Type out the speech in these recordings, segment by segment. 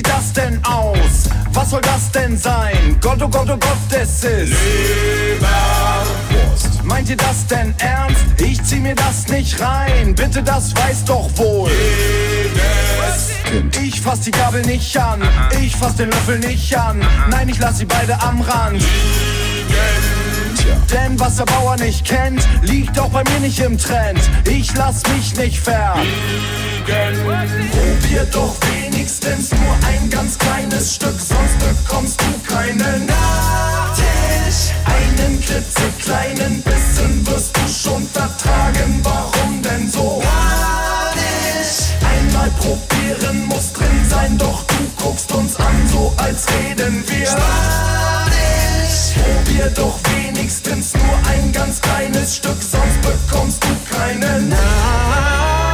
sieht das denn aus? Was soll das denn sein? Gott, oh Gott, es ist Leberwurst. Meint ihr das denn ernst? Ich zieh mir das nicht rein. Bitte, das weiß doch wohl jedes Kind. Ich fass die Gabel nicht an, ich fass den Löffel nicht an. Nein, ich lass sie beide am Rand liegen. Denn was der Bauer nicht kennt, liegt auch bei mir nicht im Trend. Ich lass mich nicht verbiegen. Probier doch wenigstens nur ein ganz kleines Stück, sonst bekommst du keinen Nachtisch. Einen klitzekleinen Bissen wirst du schon vertragen, warum denn so? Gar nicht. Einmal probieren muss drin sein, doch du guckst uns an, so als reden wir Spanisch. Probier doch wenigstens nur ein ganz kleines Stück, sonst bekommst du keinen Nachtisch.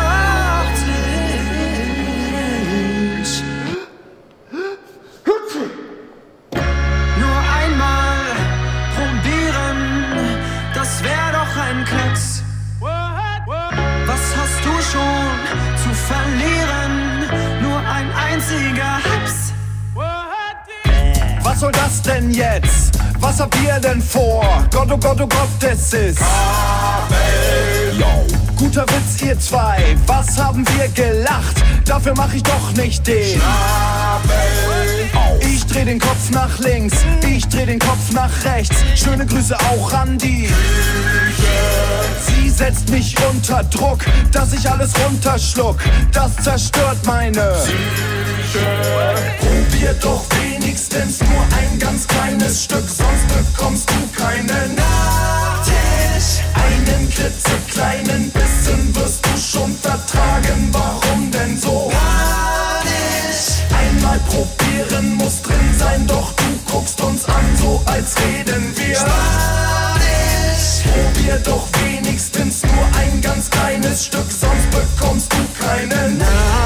Nur einmal probieren, das wär doch ein Klacks. Was hast du schon zu verlieren? Nur ein einziger Haps. Was soll das denn jetzt? Was habt ihr denn vor? Gott, oh Gott, es ist Kabel. Yo. Guter Witz, ihr zwei. Was haben wir gelacht? Dafür mach ich doch nicht den Schnabel auf. Ich dreh den Kopf nach links, ich dreh den Kopf nach rechts. Schöne Grüße auch an die Küche. Sie setzt mich unter Druck, dass ich alles runterschluck. Das zerstört meine Psyche. Probier doch wenigstens nur ein ganz kleines Stück, sonst bekommst du keinen Nachtisch. Einen klitzekleinen Bissen wirst du schon vertragen, warum denn so? Gar nicht. Einmal probieren muss drin sein, doch du guckst uns an, so als reden wir Spanisch. Probier doch wenigstens nur ein ganz kleines Stück, sonst bekommst du keinen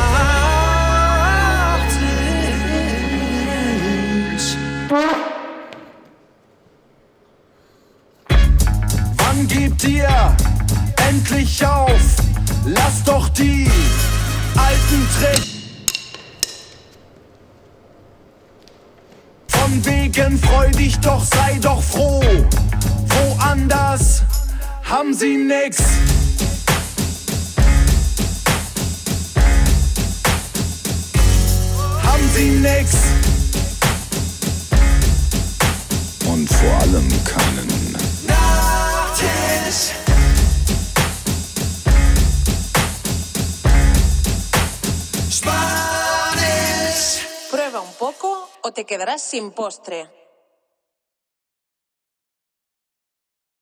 Nachtisch. Wann gebt ihr endlich auf? Lasst doch die alten Tricks. Von wegen freu dich doch, sei doch froh. Woanders haben sie nix. Haben sie nix. Und vor allem keinen Nachtisch. Prueba un poco o te quedarás sin postre.